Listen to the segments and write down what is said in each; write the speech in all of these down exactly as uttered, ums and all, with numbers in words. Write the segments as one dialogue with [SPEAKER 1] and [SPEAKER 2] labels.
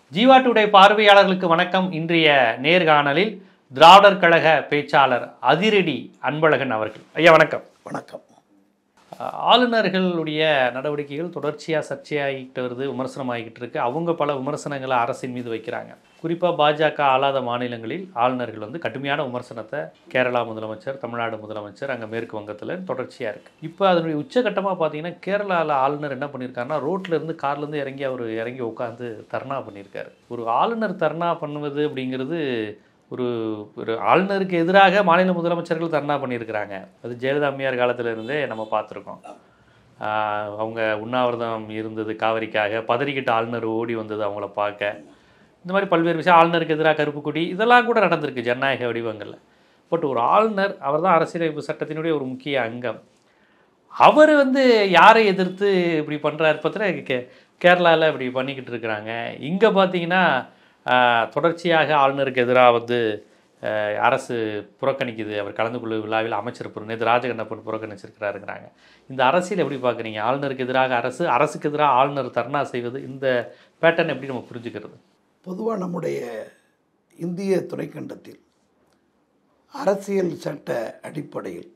[SPEAKER 1] Jeeva today பார்வையாளர்களுக்கு வணக்கம். இன்றைய நேர்காணலில் திராவிடர் கழக பேச்சாளர் அதிரடி அன்பழகன் அவர்கள். ஐயா வணக்கம்.
[SPEAKER 2] வணக்கம்.
[SPEAKER 1] ஆளுநர்களுடைய நடவடிக்கைகள் தொடர்ச்சியாக சர்ச்சையாகிட்டு வருது, விமர்சனமாகிட்டு இருக்கு. அவங்க பல விமர்சனங்களை அரசின் மீது வைக்கிறாங்க. குறிப்பாக பாஜக ஆளாத மாநிலங்களில் ஆளுநர்கள் வந்து கடுமையான விமர்சனத்தை கேரளா முதலமைச்சர், தமிழ்நாடு முதலமைச்சர், அங்கே மேற்கு வங்கத்தில் தொடர்ச்சியாக இருக்குது. இப்போ அதனுடைய உச்சகட்டமாக பார்த்தீங்கன்னா கேரளாவில் ஆளுநர் என்ன பண்ணியிருக்காருன்னா ரோட்லேருந்து கார்லேருந்து இறங்கி அவர் இறங்கி உட்காந்து தர்ணா பண்ணியிருக்காரு. ஒரு ஆளுநர் தர்ணா பண்ணுவது அப்படிங்கிறது ஒரு ஒரு ஆளுநருக்கு எதிராக மாநில முதலமைச்சர்கள் தர்ணா பண்ணியிருக்கிறாங்க. அது ஜெயலலிதா அம்மையார் காலத்திலிருந்தே நம்ம பார்த்துருக்கோம். அவங்க உண்ணாவிரதம் இருந்தது காவிரிக்காக, பதறிக்கிட்டு ஆளுநர் ஓடி வந்தது அவங்கள பார்க்க. இந்த மாதிரி பல்வேறு விஷயம், ஆளுநருக்கு எதிராக கருப்பு கொடி, இதெல்லாம் கூட நடந்திருக்கு ஜனநாயக வடிவங்களில். பட் ஒரு ஆளுநர், அவர் தான் அரசியலமைப்பு சட்டத்தினுடைய ஒரு முக்கிய அங்கம். அவர் வந்து யாரை எதிர்த்து இப்படி பண்ணுறாரு பார்த்தீங்கன்னா கே கேரளாவில் இப்படி பண்ணிக்கிட்டு இருக்கிறாங்க. இங்கே பார்த்தீங்கன்னா தொடர்ச்சியாக ஆளுநருக்கு எதிராக வந்து அரசு புறக்கணிக்குது. அவர் கலந்து கொள்ள விழாவில் அமைச்சர் பொருள் நேற்று ராஜகண்ணப்பன் புறக்கணிச்சிருக்கிறாருங்கிறாங்க. இந்த அரசியல் எப்படி பார்க்குறீங்க? ஆளுநருக்கு எதிராக அரசு, அரசுக்கு எதிராக ஆளுநர் தர்ணா செய்வது, இந்த பேட்டர்ன் எப்படி நம்ம புரிஞ்சுக்கிறது?
[SPEAKER 2] பொதுவாக நம்முடைய இந்திய துணைக்கண்டத்தில் அரசியல் சட்ட அடிப்படையில்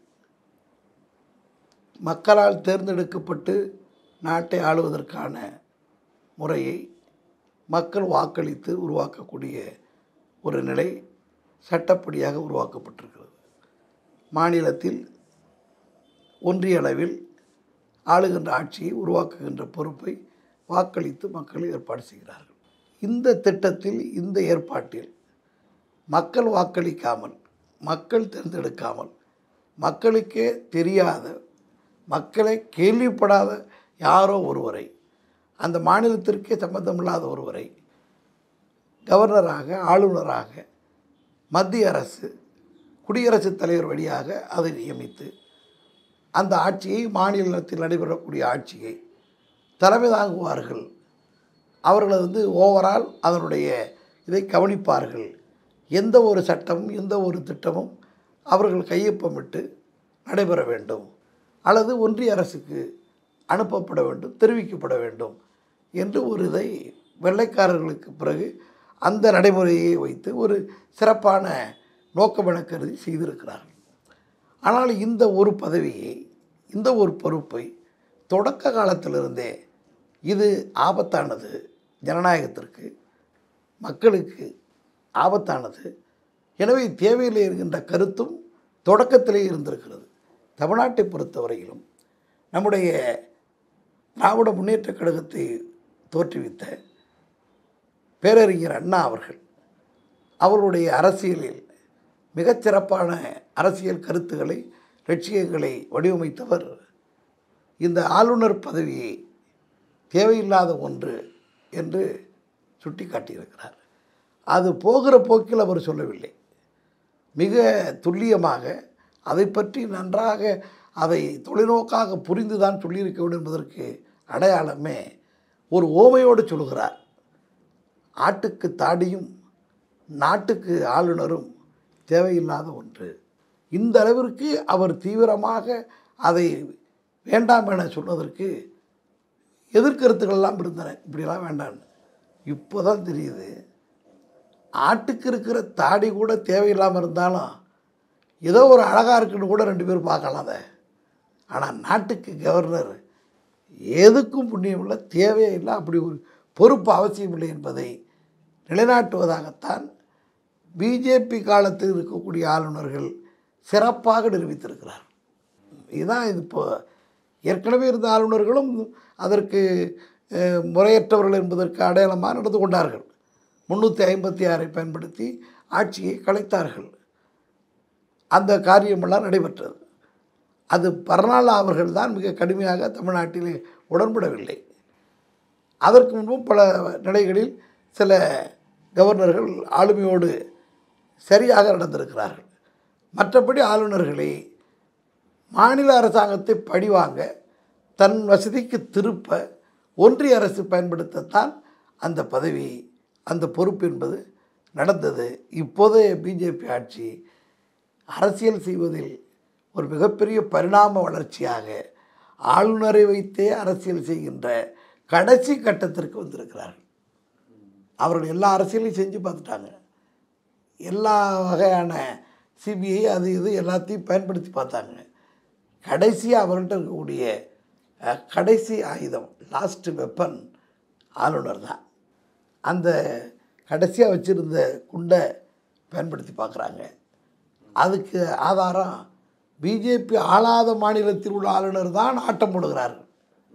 [SPEAKER 2] மக்களால் தேர்ந்தெடுக்கப்பட்டு நாட்டை ஆளுவதற்கான முறையை மக்கள் வாக்களித்து உருவாக்கக்கூடிய ஒரு நிலை சட்டப்படியாக உருவாக்கப்பட்டிருக்கிறது. மாநிலத்தில் ஒன்றிய அளவில் ஆளுகின்ற ஆட்சியை உருவாக்குகின்ற பொறுப்பை வாக்களித்து மக்கள் ஏற்பாடு செய்கிறார்கள். இந்த திட்டத்தில், இந்த ஏற்பாட்டில் மக்கள் வாக்களிக்காமல், மக்கள் தேர்ந்தெடுக்காமல், மக்களுக்கே தெரியாத, மக்களை கேள்விப்படாத யாரோ ஒருவரை, அந்த மாநிலத்திற்கே சம்பந்தமில்லாத ஒருவரை கவர்னராக, ஆளுநராக மத்திய அரசு குடியரசுத் தலைவர் வழியாக அதை நியமித்து அந்த ஆட்சியை, மாநிலத்தில் நடைபெறக்கூடிய ஆட்சியை தலைமை தாங்குவார்கள். அவர்கள் வந்து ஓவரால் அதனுடைய இதை கவனிப்பார்கள். எந்த ஒரு சட்டமும், எந்த ஒரு திட்டமும் அவர்கள் கையொப்பமிட்டு நடைபெற வேண்டும், அல்லது ஒன்றிய அரசுக்கு அனுப்பப்பட வேண்டும், தெரிவிக்கப்பட வேண்டும் என்று ஒரு இதை வெள்ளைக்காரர்களுக்கு பிறகு அந்த நடைமுறையை வைத்து ஒரு சிறப்பான நோக்கமென கருதி செய்திருக்கிறார்கள். ஆனால் இந்த ஒரு பதவியை, இந்த ஒரு பொறுப்பை தொடக்க காலத்திலிருந்தே இது ஆபத்தானது, ஜனநாயகத்திற்கு, மக்களுக்கு ஆபத்தானது, எனவே தேவையில்லை என்கின்ற கருத்தும் தொடக்கத்திலே இருந்திருக்கிறது. தமிழ்நாட்டை பொறுத்தவரையிலும் நம்முடைய திராவிட முன்னேற்றக் கழகத்தை தோற்றுவித்த பேரறிஞர் அண்ணா அவர்கள் அவருடைய அரசியலில் மிகச்சிறப்பான அரசியல் கருத்துக்களை, லட்சியங்களை வடிவமைத்தவர். இந்த ஆளுநர் பதவியை தேவையில்லாத ஒன்று என்று சுட்டி காட்டியிருக்கிறார். அது போகிற போக்கில் அவர் சொல்லவில்லை. மிக துல்லியமாக அதை பற்றி நன்றாக, அதை தொலைநோக்காக புரிந்து தான் சொல்லியிருக்க வேண்டும் என்பதற்கு அடையாளமே ஒரு ஓமையோடு சொல்கிறார். ஆட்டுக்கு தாடியும் நாட்டுக்கு ஆளுநரும் தேவையில்லாத ஒன்று. இந்த அளவிற்கு அவர் தீவிரமாக அதை வேண்டாம் என சொன்னதற்கு எதிர்கருத்துக்கள்லாம் இருந்தன. இப்படிலாம் வேண்டான்னு. இப்போ தான் தெரியுது, ஆட்டுக்கு இருக்கிற தாடி கூட தேவையில்லாமல் இருந்தாலும் ஏதோ ஒரு அழகாக இருக்குன்னு கூட ரெண்டு பேரும் பார்க்கலாம் அதை. ஆனால் நாட்டுக்கு கவர்னர் எதுக்கும் புண்ணியம் இல்லை, தேவையே இல்லை, அப்படி ஒரு பொறுப்பு அவசியம் இல்லை என்பதை நிலைநாட்டுவதாகத்தான் பிஜேபி காலத்தில் இருக்கக்கூடிய ஆளுநர்கள் சிறப்பாக நிரூபித்திருக்கிறார். இதுதான் இது. இப்போ ஏற்கனவே இருந்த ஆளுநர்களும் அதற்கு முறையற்றவர்கள் என்பதற்கு அடையாளமாக நடந்து கொண்டார்கள். முந்நூற்றி ஐம்பத்தி ஆறை பயன்படுத்தி ஆட்சியை கலைத்தார்கள். அந்த காரியமெல்லாம் நடைபெற்றது. அது பர்னாலா அவர்கள் தான் மிக கடுமையாக தமிழ்நாட்டிலே உடன்படவில்லை. அதற்கு முன்பும் பல நிலைகளில் சில கவர்னர்கள் ஆளுமையோடு சரியாக நடந்திருக்கிறார்கள். மற்றபடி ஆளுநர்களை மாநில அரசாங்கத்தை பழிவாங்க, தன் வசதிக்கு திருப்ப ஒன்றிய அரசு பயன்படுத்தத்தான் அந்த பதவி, அந்த பொறுப்பு என்பது நடந்தது. இப்போதைய பிஜேபி ஆட்சி அரசியல் செய்வதில் ஒரு மிகப்பெரிய பரிணாம வளர்ச்சியாக ஆளுநரை வைத்தே அரசியல் செய்கின்ற கடைசி கட்டத்திற்கு வந்திருக்கிறார்கள். அவர்கள் எல்லா அரசியலையும் செஞ்சு பார்த்துட்டாங்க. எல்லா வகையான சிபிஐ அது இது எல்லாத்தையும் பயன்படுத்தி பார்த்தாங்க. கடைசியாக அவர்கிட்ட இருக்கக்கூடிய கடைசி ஆயுதம், லாஸ்ட் வெப்பன் ஆளுநர் தான். அந்த கடைசியாக வச்சுருந்த குண்டை பயன்படுத்தி பார்க்குறாங்க. அதுக்கு ஆதாரம் பிஜேபி ஆளாத மாநிலத்தில் உள்ள ஆளுநர் தான் ஆட்டம் போடுகிறார்கள்.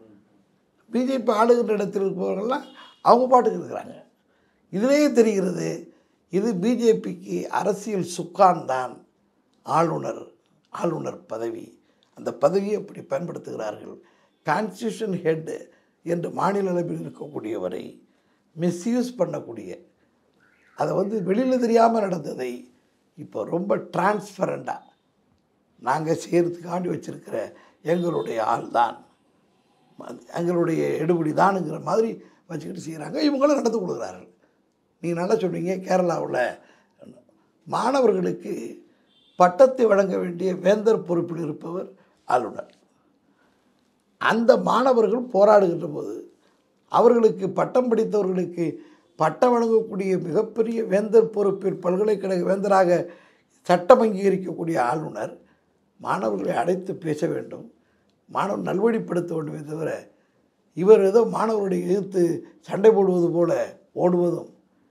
[SPEAKER 2] பிஜேபி ஆளுகின்ற இடத்தில் இருப்பவர்கள்லாம் அவங்க பாட்டுக்கு இருக்கிறாங்க. இதிலேயே தெரிகிறது இது பிஜேபிக்கு அரசியல் சுக்கான் தான் ஆளுநர் ஆளுநர் பதவி. அந்த பதவியை அப்படி பயன்படுத்துகிறார்கள். கான்ஸ்டியூஷன் ஹெட் என்று மாநில அளவில் இருக்கக்கூடியவரை மிஸ்யூஸ் பண்ணக்கூடிய, அதை வந்து வெளியில் தெரியாமல் நடந்ததை இப்போ ரொம்ப டிரான்ஸ்பரண்டாக நாங்கள் செய்கிறதுக்காண்டி வச்சுருக்கிற எங்களுடைய ஆள் தான், எங்களுடைய எடுபடி தானுங்கிற மாதிரி வச்சுக்கிட்டு செய்கிறாங்க. இவங்களும் நடந்து கொடுக்குறார்கள். நீங்கள் நல்லா சொன்னீங்க, கேரளாவில் மாணவர்களுக்கு பட்டத்தை வழங்க வேண்டிய வேந்தர் பொறுப்பில் இருப்பவர் ஆளுநர். அந்த மாணவர்கள் போராடுகின்ற போது அவர்களுக்கு பட்டம் படித்தவர்களுக்கு பட்டம் வழங்கக்கூடிய மிகப்பெரிய வேந்தர் பொறுப்பில் பல்கலைக்கழக வேந்தராக சட்டம் அங்கீகரிக்கக்கூடிய ஆளுநர் மாணவர்களை அழைத்து பேச வேண்டும், மாணவர் நல்வழிப்படுத்த வேண்டுமே தவிர இவர் ஏதோ மாணவர்களை எதிர்த்து சண்டை போடுவது போல ஓடுவதும்,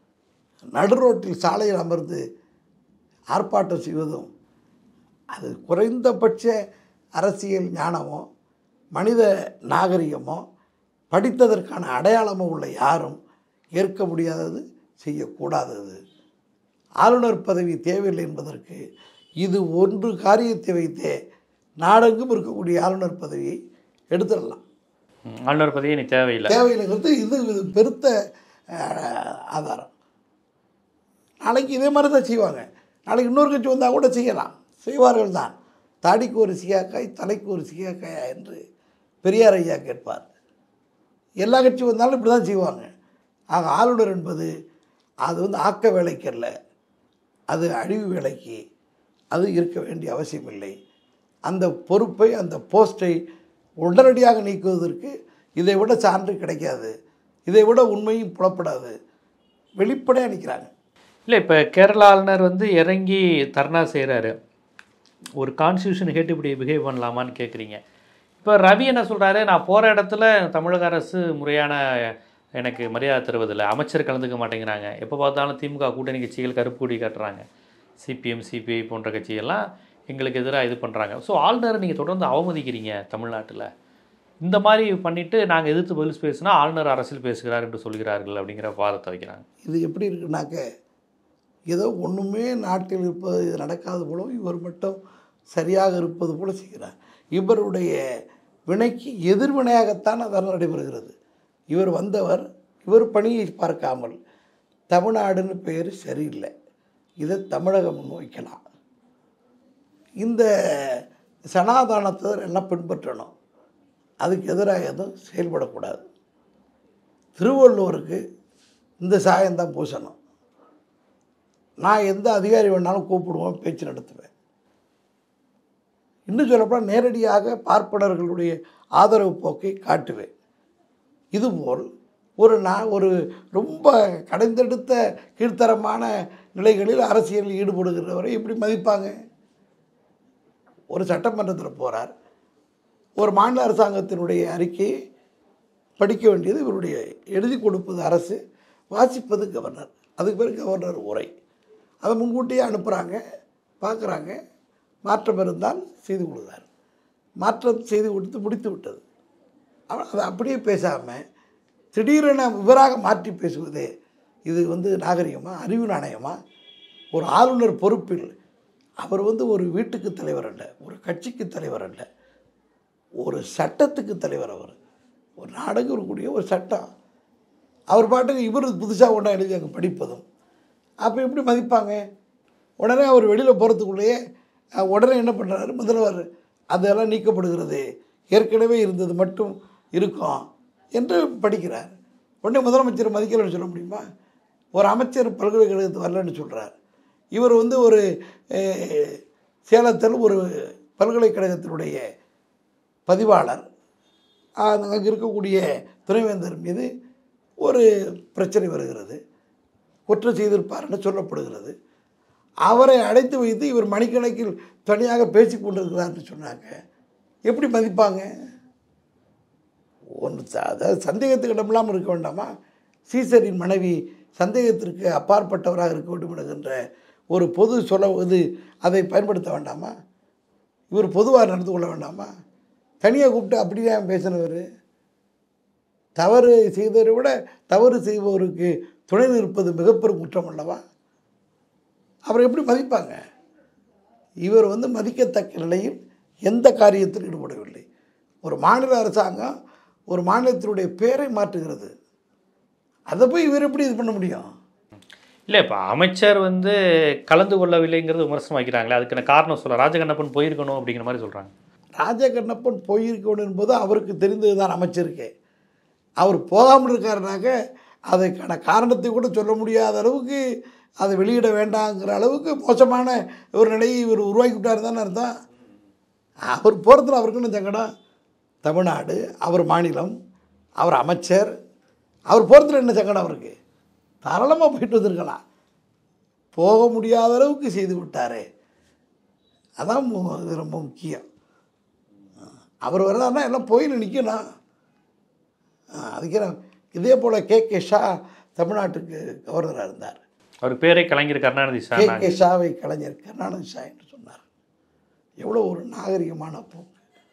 [SPEAKER 2] நடு ரோட்டில் சாலையில் அமர்ந்து ஆர்ப்பாட்டம் செய்வதும் அது குறைந்தபட்ச அரசியல் ஞானமோ மனித நாகரிகமோ படித்ததற்கான அடையாளமோ உள்ள யாரும் ஏற்க முடியாதது, செய்யக்கூடாதது. ஆளுநர் பதவி தேவையில்லை என்பதற்கு இது ஒன்று காரியத்தை வைத்தே நாடெங்கும் இருக்கக்கூடிய ஆளுநர் பதவியை எடுத்துடலாம்.
[SPEAKER 1] ஆளுநர் பதவி எனக்கு தேவையில்லை
[SPEAKER 2] தேவையில்லைங்கிறது இது இது பெருத்த ஆதாரம். நாளைக்கு இதே மாதிரி தான் செய்வாங்க. நாளைக்கு இன்னொரு கட்சி வந்தால் கூட செய்யலாம், செய்வார்கள் தான். தாடிக்கு ஒரு சியாக்காய் தலைக்கு ஒரு சியாக்காயா என்று பெரியார் ஐயா கேட்பார். எல்லா கட்சி வந்தாலும் இப்படி தான் செய்வாங்க. ஆக ஆளுநர் என்பது அது வந்து ஆக்க வேலைக்கு அல்ல, அது அழிவு வேலைக்கு அது இருக்க வேண்டிய அவசியம் இல்லை. அந்த பொறுப்பை அந்த போஸ்ட்டை உடனடியாக நீக்குவதற்கு இதை விட சான்று கிடைக்காது, இதை விட உண்மையும் புலப்படாது. வெளிப்படையாக நிற்கிறாங்க.
[SPEAKER 1] இல்லை, இப்போ கேரளா ஆளுநர் வந்து இறங்கி தர்ணா செய்கிறாரு, ஒரு கான்ஸ்டியூஷன் கேட்டு இப்படி பிஹேவ் பண்ணலாமான்னு கேட்குறீங்க. இப்போ ரவி என்ன சொல்கிறாரு, நான் போகிற இடத்துல தமிழக அரசு முறையான எனக்கு மரியாதை தருவதில்லை, அமைச்சர் கலந்துக்க மாட்டேங்கிறாங்க, எப்போ பார்த்தாலும் திமுக கூட்டணி கட்சிகள் கருப்பு கொடி காட்டுறாங்க, சிபிஎம் சிபிஐ போன்ற கட்சிகள்லாம் எங்களுக்கு எதிராக இது பண்ணுறாங்க. ஸோ ஆளுநரை நீங்கள் தொடர்ந்து அவமதிக்கிறீங்க தமிழ்நாட்டில், இந்த மாதிரி பண்ணிவிட்டு நாங்கள் எதிர்த்து பதில் பேசுனா ஆளுநர் அரசியல் பேசுகிறார் என்று சொல்கிறார்கள் அப்படிங்கிற வாதத்தை வைக்கிறாங்க.
[SPEAKER 2] இது எப்படி இருக்குன்னாக்க, ஏதோ ஒன்றுமே நாட்டில் இருப்பது இது நடக்காது போல இவர் மட்டும் சரியாக இருப்பது போல செய்கிறார். இவருடைய வினைக்கு எதிர்வினையாகத்தான் அதனால் நடைபெறுகிறது. இவர் வந்தவர் இவர் பணியை பார்க்காமல் தமிழ்நாடுன்னு பெயர் சரியில்லை, இதை தமிழகம் முன்வைக்கலாம், இந்த சனாதானத்தை எல்லாம் பின்பற்றணும், அதுக்கு எதிராக எதுவும் செயல்படக்கூடாது. திருவள்ளுவருக்கு இந்த சாயம்தான் பூசணும், நான் எந்த அதிகாரி வேணாலும் கூப்பிடுவேன், பேச்சு நடத்துவேன். இன்னும் சொல்லப்போனால் நேரடியாக பார்ப்பனர்களுடைய ஆதரவு போக்கை காட்டுவேன். இதுபோல் ஒரு நான் ஒரு ரொம்ப கடைந்தெடுத்த கீழ்த்தரமான நிலைகளில் அரசியலில் ஈடுபடுகிறவரை எப்படி மதிப்பாங்க? ஒரு சட்டமன்றத்தில் போகிறார், ஒரு மாநில அரசாங்கத்தினுடைய அறிக்கையை படிக்க வேண்டியது இவருடைய, எழுதி கொடுப்பது அரசு, வாசிப்பது கவர்னர், அதுக்கு பிறகு கவர்னர் உரை, அதை முன்கூட்டியே அனுப்புகிறாங்க, பார்க்குறாங்க, மாற்றம் இருந்தால் செய்து கொடுக்குறார், மாற்றம் செய்து கொடுத்து முடித்து விட்டது. அவன் அதை அப்படியே பேசாமல் திடீரென விவராக மாற்றி பேசுவதே இது வந்து நாகரிகமாக, அறிவு நாணயமாக? ஒரு ஆளுநர் பொறுப்பில் அவர் வந்து ஒரு வீட்டுக்கு தலைவர் அல்ல, ஒரு கட்சிக்கு தலைவர் அல்ல, ஒரு சட்டத்துக்கு தலைவர். அவர் ஒரு நாடுக்கு இருக்கக்கூடிய ஒரு சட்டம், அவர் பாட்டுக்கு இவர் புதுசாக ஒன்றா எழுதி அங்கே படிப்பதும் அப்போ எப்படி மதிப்பாங்க? உடனே அவர் வெளியில் போகிறதுக்குள்ளேயே உடனே என்ன பண்ணுறாரு முதல்வர், அதெல்லாம் நீக்கப்படுகிறது, ஏற்கனவே இருந்தது மட்டும் இருக்கும் என்று படிக்கிறார். உடனே முதலமைச்சர் மதிக்கலைன்னு சொல்ல முடியுமா? ஒரு அமைச்சர் பல்கலைக்கழகத்து வரலன்னு சொல்கிறார். இவர் வந்து ஒரு சேலத்தில் ஒரு பல்கலைக்கழகத்தினுடைய பதிவாளர், அங்கே இருக்கக்கூடிய துணைவேந்தர் மீது ஒரு பிரச்சனை வருகிறது. குற்றம் செய்திருப்பார்னு சொல்லப்படுகிறது. அவரை அடைத்து வைத்து இவர் மணிக்கணக்கில் தனியாக பேசி கொண்டிருக்கிறார்னு சொன்னாங்க. எப்படி மதிப்பாங்க? ஒன்று அதாவது சந்தேகத்துக்கு இடமில்லாமல் இருக்க வேண்டாமா? சீசரின் மனைவி சந்தேகத்திற்கு அப்பாற்பட்டவராக இருக்க வேண்டும் என்கின்ற ஒரு பொது சொல்ல இது அதை பயன்படுத்த வேண்டாமா? இவர் பொதுவாக நடந்து கொள்ள வேண்டாமா? தனியாக கூப்பிட்டு அப்படியே பேசினவர். தவறு செய்தவரை விட தவறு செய்பவருக்கு துணை நிற்பது மிகப்பெரும் குற்றம் அல்லவா? அவரை எப்படி மதிப்பாங்க? இவர் வந்து மதிக்கத்தக்க நிலையில் எந்த காரியத்தில் ஈடுபடவில்லை. ஒரு மாநில அரசாங்கம் ஒரு மாநிலத்தினுடைய பெயரை மாற்றுகிறது. அதை போய் இவர் எப்படி இது பண்ண முடியும்?
[SPEAKER 1] இல்லை, இப்போ அமைச்சர் வந்து கலந்து கொள்ளவில்லைங்கிறது விமர்சனம் வைக்கிறாங்களே, அதுக்கான காரணம் சொல்ல ராஜகண்ணப்பன் போயிருக்கணும் அப்படிங்கிற மாதிரி சொல்கிறாங்க.
[SPEAKER 2] ராஜகண்ணப்பன் போயிருக்கணும் என்பது அவருக்கு தெரிந்தது தான் அமைச்சருக்கு. அவர் போகாமல் இருக்காருனாக்க அதுக்கான காரணத்தை கூட சொல்ல முடியாத அளவுக்கு அதை வெளியிட வேண்டாங்கிற அளவுக்கு மோசமான ஒரு நிலையை இவர் உருவாக்கி விட்டார் தானே அர்த்தம். அவர் போகிறதுல அவருக்குன்னு சங்கடம். தமிழ்நாடு அவர் மாநிலம், அவர் அமைச்சர், அவர் போகிறதுல என்ன சங்கடம் அவருக்கு? தாராளமாக போயிட்டு வந்திருக்கலாம். போக முடியாத அளவுக்கு செய்து விட்டாரே, அதான் இது ரொம்ப முக்கியம். அவர் வர்றாருன்னா எல்லாம் போயின்னு நிற்கணும். அதுக்கு இதே போல் கே கே ஷா தமிழ்நாட்டுக்கு கவர்னராக இருந்தார்.
[SPEAKER 1] அவர் பேரை கலைஞர் கருணாநிதி ஷா.
[SPEAKER 2] கே கே ஷாவை கலைஞர் கருணாநிதி ஷா என்று சொன்னார். எவ்வளோ ஒரு நாகரிகமான போக்கு.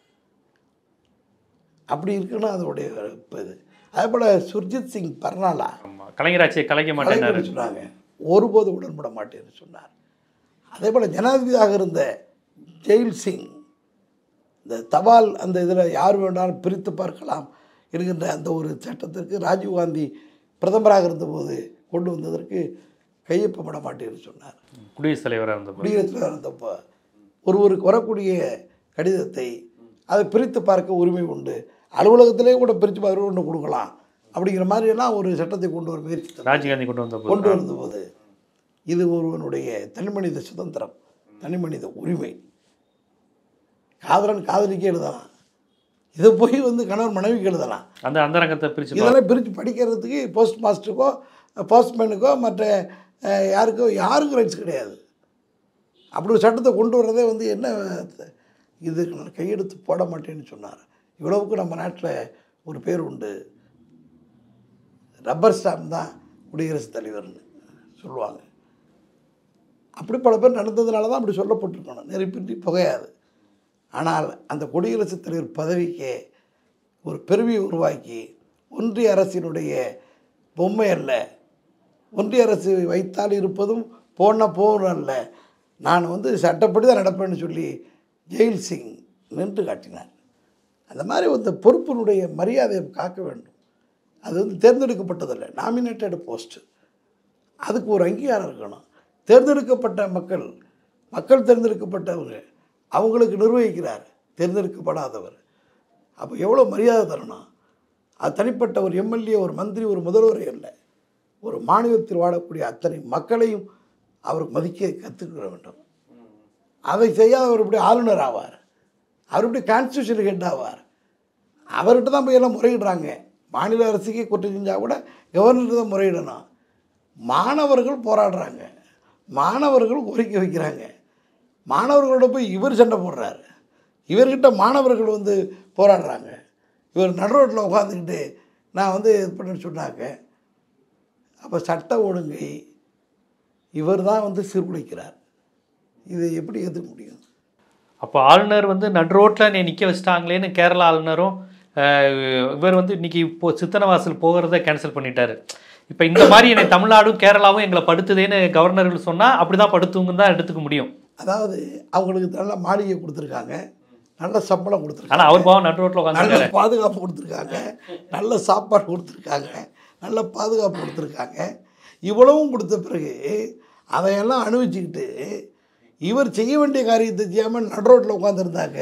[SPEAKER 2] அப்படி இருக்குன்னா அதோடைய இப்போ இது. அதே போல் சுர்ஜித் சிங் பர்னாலா
[SPEAKER 1] கலைஞராட்சியை கலைக்க மாட்டேன்னு
[SPEAKER 2] சொன்னாங்க, ஒருபோது உடன்பட மாட்டேன்னு சொன்னார். அதே போல் ஜனாதிபதியாக இருந்த ஜெயில் சிங் இந்த தபால் அந்த இதில் யார் வேண்டாலும் பிரித்து பார்க்கலாம் என்கின்ற அந்த ஒரு சட்டத்திற்கு ராஜீவ்காந்தி பிரதமராக இருந்தபோது கொண்டு வந்ததற்கு கையொப்பமிட மாட்டேன்னு சொன்னார்.
[SPEAKER 1] குடியரசுத் தலைவராக இருந்த
[SPEAKER 2] குடியரசுத் தலைவராக இருந்தப்போ ஒருவருக்கு வரக்கூடிய கடிதத்தை அதை பிரித்து பார்க்க உரிமை உண்டு, அலுவலகத்திலே கூட பிரித்து பார்க்க ஒன்று கொடுக்கலாம் அப்படிங்கிற மாதிரியெல்லாம் ஒரு சட்டத்தை கொண்டு வர முயற்சி
[SPEAKER 1] ராஜீவ்காந்தி கொண்டு வந்த
[SPEAKER 2] கொண்டு வந்தபோது இது ஒருவனுடைய தனிமனித சுதந்திரம், தனிமனித உரிமை. காதலன் காதலிக்கே எழுதலாம், இதை போய் வந்து கணவன் மனைவிக்கு எழுதலாம்.
[SPEAKER 1] அந்த அந்தரங்கத்தை பிரித்து
[SPEAKER 2] இதெல்லாம் பிரித்து படிக்கிறதுக்கு போஸ்ட் மாஸ்டருக்கோ போஸ்ட்மேனுக்கோ மற்ற யாருக்கோ யாருக்கும் ரைட்ஸ் கிடையாது. அப்படி ஒரு சட்டத்தை கொண்டு வர்றதே வந்து என்ன இதுக்கு நான் கையெழுத்து போட மாட்டேன்னு சொன்னார். இவ்வளவுக்கு நம்ம நாட்டில் ஒரு பேர் உண்டு, ரப்பர் ஸ்டாம்ப் தான் குடியரசுத் தலைவர்னு சொல்லுவாங்க. அப்படி பல பேர் நடந்ததுனால தான் அப்படி சொல்லப்பட்டிருக்கணும், நெருப்பின்றி புகையாது. ஆனால் அந்த குடியரசுத் தலைவர் பதவிக்கே ஒரு பெருமையை உருவாக்கி ஒன்றிய அரசினுடைய பொம்மை அல்ல, ஒன்றிய அரசு வைத்தால் இருப்பதும் போனால் போகணும் அல்ல, நான் வந்து சட்டப்படி தான் நடப்பேன்னு சொல்லி ஜெயில் சிங் நின்று காட்டினார். அந்த மாதிரி அந்த பொறுப்பினுடைய மரியாதையை காக்க வேண்டும். அது வந்து தேர்ந்தெடுக்கப்பட்டதில்லை, நாமினேட்டட் போஸ்ட்டு. அதுக்கு ஒரு அங்கீகாரம் இருக்கணும். தேர்ந்தெடுக்கப்பட்ட மக்கள் மக்கள் தேர்ந்தெடுக்கப்பட்டவங்க அவங்களுக்கு நிர்வகிக்கிறார் தேர்ந்தெடுக்கப்படாதவர். அப்போ எவ்வளோ மரியாதை தரணும். அது தனிப்பட்ட ஒரு எம்எல்ஏ, ஒரு மந்திரி, ஒரு முதல்வரே இல்லை, ஒரு மாநிலத்தில் வாழக்கூடிய அத்தனை மக்களையும் அவர் மதிக்க கற்றுக்கிற வேண்டும். அதை செய்யாதவர் இப்படி ஆளுநர் ஆவார், அவர் இப்படி கான்ஸ்டியூஷன் ஹெட் ஆவார். அவர்கிட்ட தான் போய் எல்லாம் முறையிடுறாங்க. மாநில அரசுக்கே குற்றம் செஞ்சால் கூட கவர்னர்கிட்ட தான் முறையிடணும். மாணவர்கள் போராடுறாங்க, மாணவர்கள் கோரிக்கை வைக்கிறாங்க, மாணவர்களோட போய் இவர் சண்டை போடுறாரு, இவர்கிட்ட மாணவர்கள் வந்து போராடுறாங்க. இவர் நடு ரோட்டில் உட்காந்துக்கிட்டு நான் வந்து இது பண்ணு சொன்னாங்க. அப்போ சட்ட ஒழுங்கை இவர் தான் வந்து சீர்குலைக்கிறார். இதை எப்படி ஏற்றுக்க முடியும்?
[SPEAKER 1] அப்போ ஆளுநர் வந்து நடு ரோட்டில் நீ நிற்க வச்சிட்டாங்களேன்னு கேரளா ஆளுநரும் இவர் வந்து இன்றைக்கி இப்போது சித்தனவாசல் போகிறத கேன்சல் பண்ணிட்டாரு. இப்போ இந்த மாதிரி என்னை தமிழ்நாடும் கேரளாவும் எங்களை படுத்துதேன்னு கவர்னர்கள் சொன்னால் அப்படி தான் படுத்துவங்கன்னு தான் எடுத்துக்க முடியும்.
[SPEAKER 2] அதாவது அவங்களுக்கு நல்ல மாளிகை கொடுத்துருக்காங்க, நல்ல சம்பளம் கொடுத்துருக்காங்க,
[SPEAKER 1] ஆனால் அவர் பாவம் நடு ரோட்டில் உட்காந்து
[SPEAKER 2] நல்ல பாதுகாப்பு கொடுத்துருக்காங்க, நல்ல சாப்பாடு கொடுத்துருக்காங்க, நல்ல பாதுகாப்பு கொடுத்துருக்காங்க. இவ்வளவும் கொடுத்த பிறகு அதையெல்லாம் அனுபவிச்சுக்கிட்டு இவர் செய்ய வேண்டிய காரியத்தை செய்யாமல் நடு ரோட்டில் உட்காந்துருந்தாங்க.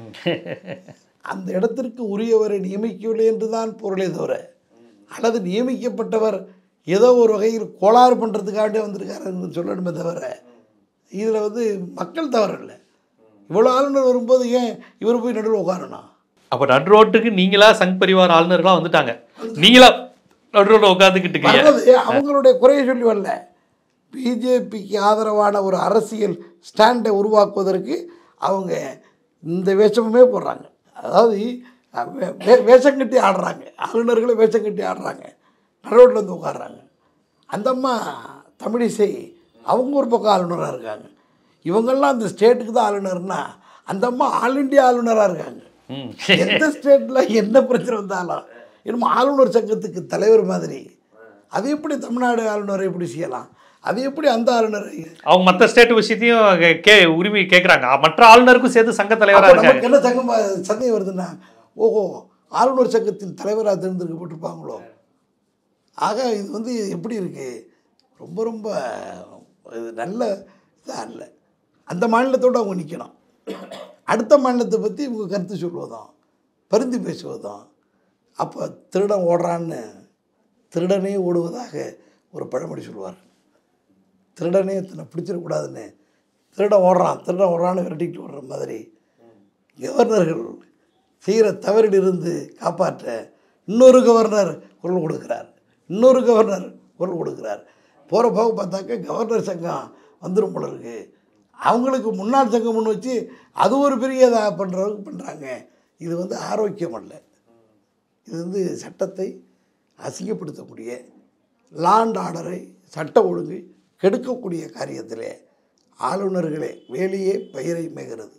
[SPEAKER 2] அந்த இடத்திற்கு உரியவரை நியமிக்கவில்லை என்று தான் பொருளே தவிர, அல்லது நியமிக்கப்பட்டவர் ஏதோ ஒரு வகையில் கோளாறு பண்ணுறதுக்காக வந்திருக்காருன்னு சொல்லணுமே தவிர இதில் வந்து மக்கள் தவறு இல்லை. இவ்வளோ ஆளுநர் வரும்போது ஏன் இவர் போய் நடுவில் உட்காரணும்?
[SPEAKER 1] அப்போ நடு ரோட்டுக்கு நீங்களா சங் பரிவார் ஆளுநர்களாக வந்துட்டாங்க. நீங்களா நடுவில் உட்காந்துக்கிட்டு
[SPEAKER 2] வர்றது அவங்களுடைய குறையை சொல்லி வரல. பிஜேபிக்கு ஆதரவான ஒரு அரசியல் ஸ்டாண்டை உருவாக்குவதற்கு அவங்க இந்த வேஷமுமே போடுறாங்க. அதாவது வே வேஷம் கட்டி ஆடுறாங்க, ஆளுநர்களை வேஷம் கட்டி ஆடுறாங்க, நடுரோட்டில் வந்து உட்காடுறாங்க. அந்த அம்மா தமிழிசை அவங்க ஒரு பக்கம் ஆளுநராக இருக்காங்க. இவங்கெல்லாம் அந்த ஸ்டேட்டுக்கு தான் ஆளுநர்னா அந்த அம்மா ஆல் இண்டியா ஆளுநராக இருக்காங்க. எந்த ஸ்டேட்டில் என்ன பிரச்சனை வந்தாலும் இன்னும் ஆளுநர் சங்கத்துக்கு தலைவர் மாதிரி. அது எப்படி தமிழ்நாடு ஆளுநரை எப்படி செய்யலாம்? அது எப்படி அந்த ஆளுநர்
[SPEAKER 1] அவங்க மற்ற ஸ்டேட் விஷயத்தையும் கே உரிமை கேட்குறாங்க, மற்ற ஆளுநருக்கும் சேர்த்து சங்க தலைவராக இருக்காங்க.
[SPEAKER 2] என்ன சங்கம் சந்தேகம் வருதுன்னா, ஓஹோ ஆளுநர் சங்கத்தின் தலைவராக தேர்ந்தெடுக்கப்பட்டிருப்பாங்களோ. ஆக இது வந்து எப்படி இருக்குது, ரொம்ப ரொம்ப இது நல்ல இதாக இல்லை. அந்த மாநிலத்தோடு அவங்க நிற்கணும். அடுத்த மாநிலத்தை பற்றி இவங்க கருத்து சொல்வதும் பரிந்து பேசுவதும். அப்போ திருடன் ஓடுறான்னு திருடனே ஓடுவதாக ஒரு பழமொழி சொல்லுவார். திருடனே தன்னை பிடிச்சிடக்கூடாதுன்னு திருடன் ஓடுறான் திருடன் ஓடுறான்னு விரட்டிக்கிட்டு ஓடுற மாதிரி கவர்னர்கள் செய்கிற தவறிலிருந்து காப்பாற்ற இன்னொரு கவர்னர் குரல் கொடுக்குறார், இன்னொரு கவர்னர் குரல் கொடுக்குறார். போகிற போக பார்த்தாக்க கவர்னர் சங்கம் வந்துடும் போல இருக்குது. அவங்களுக்கு முன்னாள் சங்கம் முன் வச்சு அது ஒரு பெரிய இதாக பண்ணுறவங்க பண்ணுறாங்க. இது வந்து ஆரோக்கியம் அல்ல. இது வந்து சட்டத்தை அசிங்கப்படுத்தக்கூடிய, லாண்ட் ஆர்டரை சட்ட ஒழுங்கு கெடுக்கக்கூடிய காரியத்தில் ஆளுநர்களே வேலையே பயிரை மேகிறது.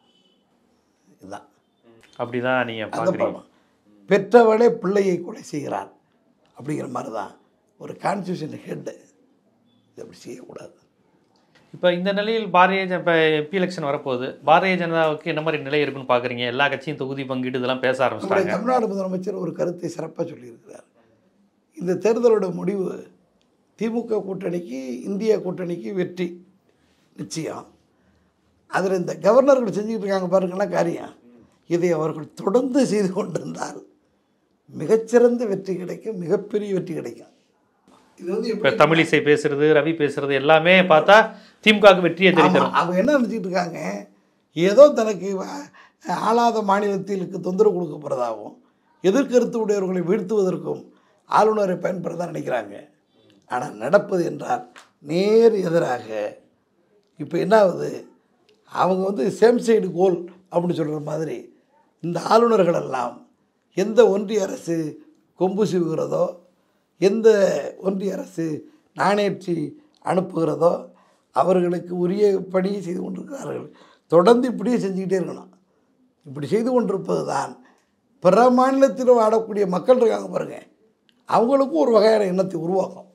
[SPEAKER 2] இதுதான்
[SPEAKER 1] அப்படிதான் நீங்கள் பார்க்குறீங்க.
[SPEAKER 2] பெற்றவளே பிள்ளையை கொலை செய்கிறார் அப்படிங்கிற மாதிரி தான் ஒரு கான்ஸ்டியூஷன் ஹெட்டு. இது அப்படி செய்யக்கூடாது.
[SPEAKER 1] இப்போ இந்த நிலையில் பாரதிய ஜன இப்போ எம்பி எலெக்ஷன் வரப்போகுது, பாரதிய ஜனதாவுக்கு என்ன மாதிரி நிலை இருக்குன்னு பார்க்குறீங்க? எல்லா கட்சியும் தொகுதி பங்கீடு இதெல்லாம் பேச ஆரம்பிச்சிட்டாங்க.
[SPEAKER 2] தமிழ்நாடு முதலமைச்சர் ஒரு கருத்தை சிறப்பாக சொல்லியிருக்கிறார். இந்த தேர்தலோட முடிவு திமுக கூட்டணிக்கு, இந்திய கூட்டணிக்கு வெற்றி நிச்சயம். அதில் இந்த கவர்னர்கள் செஞ்சுக்கிட்டு இருக்காங்க பாருங்கன்னா காரியம், இதை அவர்கள் தொடர்ந்து செய்து கொண்டிருந்தால் மிகச்சிறந்த வெற்றி கிடைக்கும், மிகப்பெரிய வெற்றி கிடைக்கும். இது வந்து
[SPEAKER 1] இப்போ தமிழிசை பேசுறது, ரவி பேசுறது எல்லாமே பார்த்தா திமுகவுக்கு வெற்றியை தெரிவிக்கிறோம்.
[SPEAKER 2] அவங்க என்ன நினச்சிக்கிட்டு இருக்காங்க, ஏதோ தனக்கு ஆளாத மாநிலத்திற்கு தொந்தரவு கொடுக்க போகிறதாகவும் எதிர்கருத்து உடையவர்களை வீழ்த்துவதற்கும் ஆளுநரை பயன்படுத்த நினைக்கிறாங்க. ஆனால் நடப்பது என்றால் நேர் எதிராக. இப்போ என்ன ஆகுது, அவங்க வந்து சேம் சைடு கோல் அப்படின்னு சொல்கிற மாதிரி இந்த ஆளுநர்களெல்லாம் எந்த ஒன்றிய அரசு கொம்பு சீவுகிறதோ, எந்த ஒன்றிய அரசு நாணேற்றி அனுப்புகிறதோ அவர்களுக்கு உரிய பணியை செய்து கொண்டிருக்கிறார்கள். தொடர்ந்து இப்படியே செஞ்சுக்கிட்டே இருக்கணும். இப்படி செய்து கொண்டிருப்பது தான் பிற மாநிலத்தில் வாழக்கூடிய மக்கள் இருக்காங்க பாருங்கள், அவங்களுக்கும் ஒரு வகையான எண்ணத்தை உருவாக்கும்.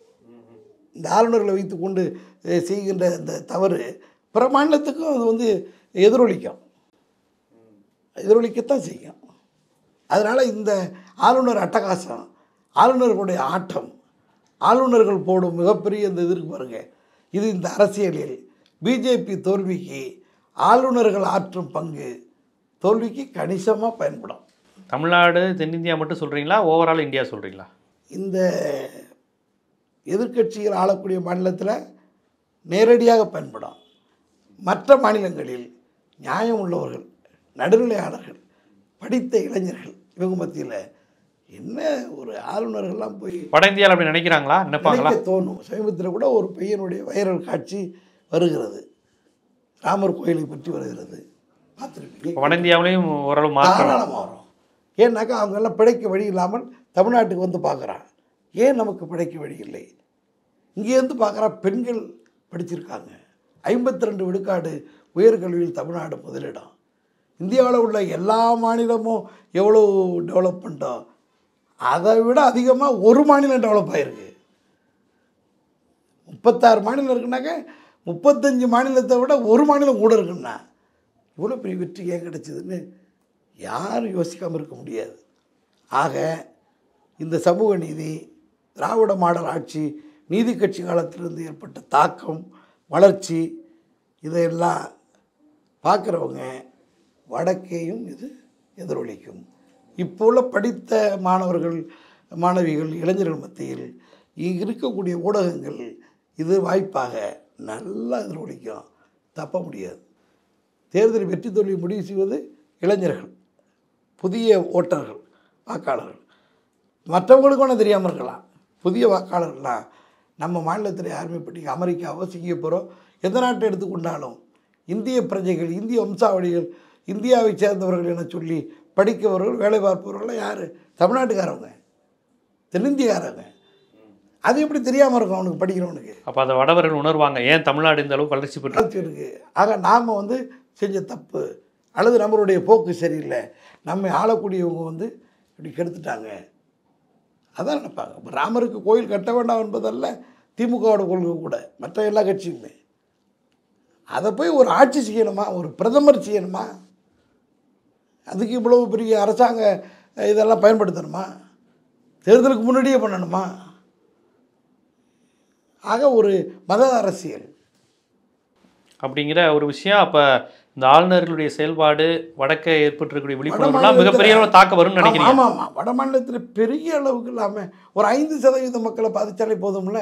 [SPEAKER 2] இந்த ஆளுநர்களை வைத்து கொண்டு செய்கின்ற இந்த தவறு பிற மாநிலத்துக்கும் அது வந்து எதிரொலிக்கும், எதிரொலிக்கத்தான் செய்யும். அதனால் இந்த ஆளுநர் அட்டகாசம், ஆளுநர்களுடைய ஆட்டம், ஆளுநர்கள் போடும் மிகப்பெரிய இந்த இதற்கு பாருங்க, இது இந்த அரசியலில் பிஜேபி தோல்விக்கு ஆளுநர்கள் ஆற்றும் பங்கு தோல்விக்கு கணிசமாக பயன்படும்.
[SPEAKER 1] தமிழ்நாடு தென்னிந்தியா மட்டும் சொல்கிறீங்களா, ஓவரால் இந்தியா சொல்கிறீங்களா?
[SPEAKER 2] இந்த எதிர்க்கட்சிகள் ஆளக்கூடிய மாநிலத்தில் நேரடியாக பயன்படும். மற்ற மாநிலங்களில் நியாயம் உள்ளவர்கள், நடுநிலையாளர்கள், படித்த இளைஞர்கள் இவங்க மத்தியில் என்ன ஒரு ஆளுநர்கள்லாம் போய்
[SPEAKER 1] வட இந்தியாவில் அப்படி நினைக்கிறாங்களா, நினைப்பாங்களா
[SPEAKER 2] தோணும். சமீபத்தில் கூட ஒரு பையனுடைய வைரல் காட்சி வருகிறது, ராமர் கோயிலை பற்றி வருகிறது, பார்த்துருக்கீங்க.
[SPEAKER 1] வட இந்தியாவிலையும் ஓரளவு
[SPEAKER 2] தாராளமாக வரும். ஏன்னாக்கா அவங்கெல்லாம் பிழைக்க வழி இல்லாமல் தமிழ்நாட்டுக்கு வந்து பார்க்குறான். ஏன் நமக்கு பிழைக்க வழி இல்லை? இங்கேருந்து பார்க்குறா பெண்கள் படிச்சிருக்காங்க. ஐம்பத்தி ரெண்டு விழுக்காடு உயர்கல்வியில் தமிழ்நாடு முதலிடம். இந்தியாவில் உள்ள எல்லா மாநிலமும் எவ்வளோ டெவலப்மெண்ட்டோ அதை விட அதிகமாக ஒரு மாநிலம் டெவலப் ஆகிருக்கு. முப்பத்தாறு மாநிலம் இருக்குன்னாக்க முப்பத்தஞ்சு மாநிலத்தை விட ஒரு மாநிலம் கூட இருக்குன்னா இவ்வளோ பெரிய வெற்றி ஏன் கிடைச்சிதுன்னு யாரும் யோசிக்காமல் இருக்க முடியாது. ஆக இந்த சமூக நீதி, திராவிட மாடல் ஆட்சி, நீதி கட்சி காலத்திலிருந்து ஏற்பட்ட தாக்கம், வளர்ச்சி, இதையெல்லாம் பார்க்குறவங்க வடக்கேயும் இது எதிரொலிக்கும். இப்போ உள்ள படித்த மாணவர்கள், மாணவிகள், இளைஞர்கள் மத்தியில் இங்கே இருக்கக்கூடிய ஊடகங்கள் இது வாய்ப்பாக நல்லா எதிரொலிக்கும். தப்ப முடியாது. தேர்தல் வெற்றி தோல்வி முடிவு செய்வது இளைஞர்கள், புதிய ஓட்டர்கள், வாக்காளர்கள். மற்றவங்களுக்கும் ஒன்றும் தெரியாமல் இருக்கலாம். புதிய வாக்காளர்கள்லாம் நம்ம மாநிலத்தில் யாருமே பற்றி அமெரிக்காவோ சிங்கப்பூரோ எந்த நாட்டை எடுத்துக்கொண்டாலும் இந்திய பிரஜைகள், இந்திய வம்சாவளிகள், இந்தியாவை சேர்ந்தவர்கள் என சொல்லி படிக்கவர்கள், வேலை பார்ப்பவர்கள் யார்? தமிழ்நாட்டுக்காரவங்க, தென்னிந்தியாரவங்க. அது எப்படி தெரியாமல் இருக்கும் அவனுக்கு, படிக்கிறவனுக்கு?
[SPEAKER 1] அப்போ அதை வடவர்கள் உணர்வாங்க, ஏன் தமிழ்நாடு இந்த அளவுக்கு வளர்ச்சி பெற்று
[SPEAKER 2] இருக்கு. ஆக நாம் வந்து செஞ்ச தப்பு அல்லது நம்மளுடைய போக்கு சரியில்லை, நம்மை ஆளக்கூடியவங்க வந்து இப்படி கெடுத்துட்டாங்க, அதான் நினைப்பாங்க. இப்போ ராமருக்கு கோயில் கட்ட வேண்டாம் என்பதல்ல திமுகவோட கொள்கை கூட, மற்ற எல்லா கட்சியுமே. அதை போய் ஒரு ஆட்சி செய்யணுமா, ஒரு பிரதமர் செய்யணுமா? அதுக்கு இவ்வளவு பெரிய அரசாங்க இதெல்லாம் பயன்படுத்தணுமா? தேர்தலுக்கு முன்னாடியே பண்ணணுமா? ஆக ஒரு மத அரசியல்
[SPEAKER 1] அப்படிங்கிற ஒரு விஷயம். அப்போ இந்த ஆளுநர்களுடைய செயல்பாடு வடக்கே ஏற்பட்டிருக்கக்கூடிய விழிப்புணர்வுலாம் மிகப்பெரிய அளவு தாக்க வரும்னு நினைக்கிறேன்.
[SPEAKER 2] ஆமாம் ஆமாம், வட மாநிலத்தில் பெரிய அளவுக்கு இல்லாமல் ஒரு ஐந்து சதவீத மக்களை பாதித்தாலே போதும்ல.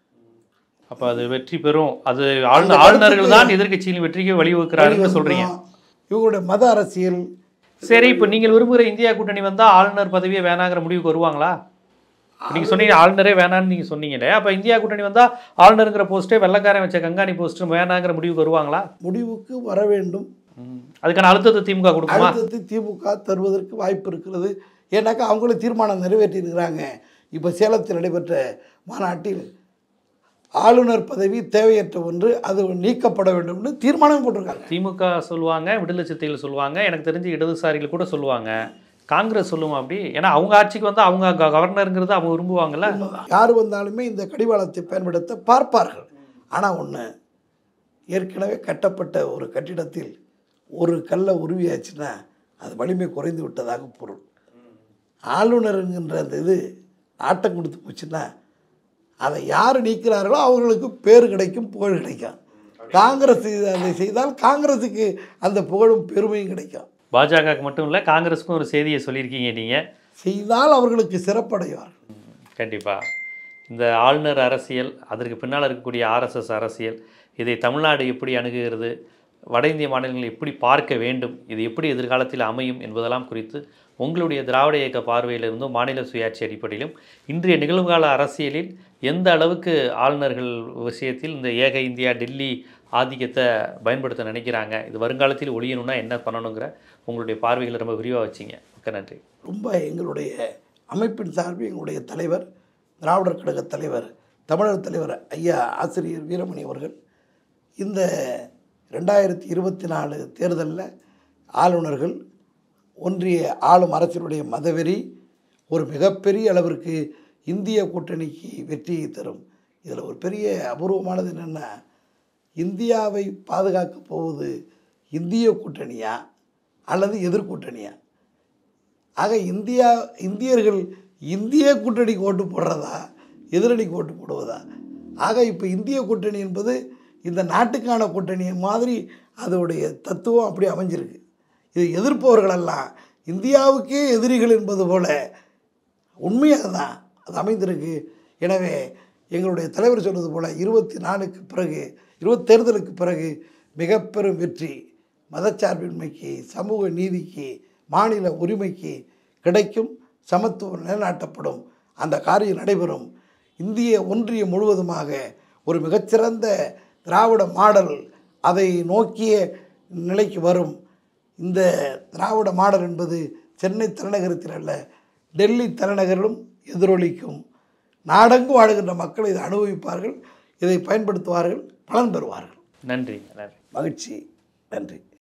[SPEAKER 1] அப்போ அது வெற்றி பெறும். அது ஆளுநர் ஆளுநர்கள் தான் எதிர்கட்சியின் வெற்றிக்கு வழிவகுக்கிறாருன்னு சொல்கிறீங்க.
[SPEAKER 2] இவங்களுடைய மத அரசியல்.
[SPEAKER 1] சரி, இப்போ நீங்கள் விரும்புகிற இந்தியா கூட்டணி வந்தால் ஆளுநர் பதவியை வேணாங்கிற முடிவுக்கு வருவாங்களா? நீங்கள் சொன்னீங்க ஆளுநரே வேணான்னு நீங்கள் சொன்னீங்களே, அப்போ இந்தியா கூட்டணி வந்தால் ஆளுநருங்கிற போஸ்ட்டே வெள்ளக்காரன் வச்ச கங்காணி போஸ்ட்டு வேணாங்கிற முடிவுக்கு வருவாங்களா?
[SPEAKER 2] முடிவுக்கு வர வேண்டும்.
[SPEAKER 1] அதுக்கான அழுத்தத்தை திமுக கொடுக்குமா?
[SPEAKER 2] அழுத்தத்தை திமுக தருவதற்கு வாய்ப்பு இருக்கிறது. ஏன்னாக்கா அவங்களும் தீர்மானம் நிறைவேற்றி இருக்கிறாங்க. இப்போ சேலத்தில் நடைபெற்ற மாநாட்டில் ஆளுநர் பதவி தேவையற்ற ஒன்று, அது நீக்கப்பட வேண்டும்னு தீர்மானம் போட்டிருக்காங்க.
[SPEAKER 1] திமுக சொல்லுவாங்க, விடுதலை சிறுத்தைகள் சொல்லுவாங்க, எனக்கு தெரிஞ்சு இடதுசாரிகள் கூட சொல்லுவாங்க, காங்கிரஸ் சொல்லுவோம் அப்படி. ஏன்னா அவங்க ஆட்சிக்கு வந்து அவங்க கவர்னருங்கிறது அவங்க விரும்புவாங்கல்ல.
[SPEAKER 2] யார் வந்தாலுமே இந்த கடிவாளத்தை பயன்படுத்த பார்ப்பார்கள். ஆனால் ஒன்று, ஏற்கனவே கட்டப்பட்ட ஒரு கட்டிடத்தில் ஒரு கல்லை உருவியாச்சுன்னா அது வலிமை குறைந்து விட்டதாக பொருள். ஆளுநருங்கிற அந்த இது ஆட்டம் கொடுத்து போச்சுன்னா அதை யார் நீக்கிறார்களோ அவர்களுக்கு பேர் கிடைக்கும், புகழ் கிடைக்கும். காங்கிரஸ் அதை செய்தால் காங்கிரஸுக்கு அந்த புகழும் பெருமையும் கிடைக்கும்.
[SPEAKER 1] பாஜகவுக்கு மட்டும் இல்லை, காங்கிரஸுக்கும் ஒரு செய்தியை சொல்லியிருக்கீங்க நீங்கள்.
[SPEAKER 2] செய்தால் அவர்களுக்கு சிறப்படைவார்கள்.
[SPEAKER 1] கண்டிப்பாக. இந்த ஆளுநர் அரசியல், அதற்கு பின்னால் இருக்கக்கூடிய ஆர்எஸ்எஸ் அரசியல், இதை தமிழ்நாடு எப்படி அணுகுகிறது, வட இந்திய மாநிலங்கள் எப்படி பார்க்க வேண்டும், இது எப்படி எதிர்காலத்தில் அமையும் என்பதெல்லாம் குறித்து உங்களுடைய திராவிட இயக்க பார்வையிலிருந்தும் மாநில சுயாட்சி அடிப்படையிலும் இன்றைய நிகழ்வுகால அரசியலில் எந்த அளவுக்கு ஆளுநர்கள் விஷயத்தில் இந்த ஏக இந்தியா டெல்லி ஆதிக்கத்தை பயன்படுத்த நினைக்கிறாங்க, இது வருங்காலத்தில் ஒழியணும்னா என்ன பண்ணணுங்கிற உங்களுடைய பார்வைகளை ரொம்ப விரிவாக வச்சிங்க. மிக்க நன்றி.
[SPEAKER 2] ரொம்ப எங்களுடைய அமைப்பின் சார்பில் எங்களுடைய தலைவர், திராவிடர் கழக தலைவர், தமிழர் தலைவர் ஐயா ஆசிரியர் வீரமணி அவர்கள் இந்த ரெண்டாயிரத்தி இருபத்தி நாலு தேர்தலில் ஆளுநர்கள், ஒன்றிய ஆளும் அரசினுடைய மதவெறி ஒரு மிகப்பெரிய அளவிற்கு இந்திய கூட்டணிக்கு வெற்றியை தரும். இதில் ஒரு பெரிய அபூர்வமானது என்னென்னா, இந்தியாவை பாதுகாக்க போவது இந்திய கூட்டணியா அல்லது எதிர்கூட்டணியா? ஆக இந்தியா இந்தியர்கள் இந்திய கூட்டணிக்கு ஓட்டு போடுறதா எதிரணிக்கு ஓட்டு போடுவதா? ஆக இப்போ இந்திய கூட்டணி என்பது இந்த நாட்டுக்கான கூட்டணி மாதிரி அதோடைய தத்துவம் அப்படி அமைஞ்சிருக்கு. இது எதிர்ப்பவர்களெல்லாம் இந்தியாவுக்கே எதிரிகள் என்பது போல உண்மையாக தான் அது அமைந்திருக்கு. எனவே எங்களுடைய தலைவர் சொன்னது போல் இருபத்தி நாலுக்கு பிறகு இருபது தேர்தலுக்கு பிறகு மிக பெரும் வெற்றி மதச்சார்பின்மைக்கு, சமூக நீதிக்கு, மாநில உரிமைக்கு கிடைக்கும், சமத்துவம் நிலைநாட்டப்படும், அந்த காரியம் நடைபெறும். இந்திய ஒன்றியம் முழுவதுமாக ஒரு மிகச்சிறந்த திராவிட மாடல் அதை நோக்கிய நிலைக்கு வரும். இந்த திராவிட மாடல் என்பது சென்னை தலைநகரத்தில் அல்ல, டெல்லி தலைநகரிலும் எதிரொலிக்கும். நாடெங்கு வாழ்கின்ற மக்கள் இதை அனுபவிப்பார்கள், இதை பயன்படுத்துவார்கள், பலன் பெறுவார்கள்.
[SPEAKER 1] நன்றி. நன்றி.
[SPEAKER 2] மகிழ்ச்சி. நன்றி.